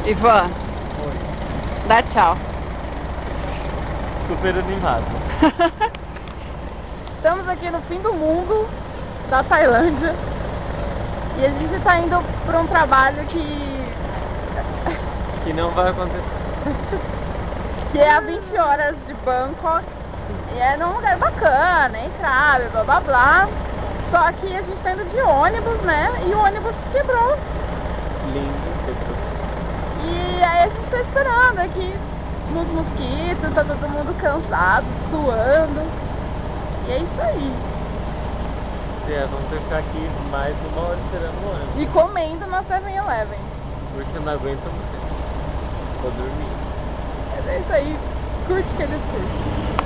Ivan, Oi. dá tchau. Super animado. Estamos aqui no fim do mundo da Tailândia e a gente está indo para um trabalho Que não vai acontecer. que é a 20 horas de Bangkok e é num lugar bacana, entrável, blá blá blá. Só que a gente está indo de ônibus, né? E o ônibus quebrou. Lindo. E aí a gente está esperando aqui nos mosquitos, tá todo mundo cansado, suando. E é isso aí. Vamos ficar aqui mais uma hora esperando o ônibus. E comendo na 7-Eleven. Porque eu não aguento mais. Vou dormir. É isso aí. Curte que eles curtem.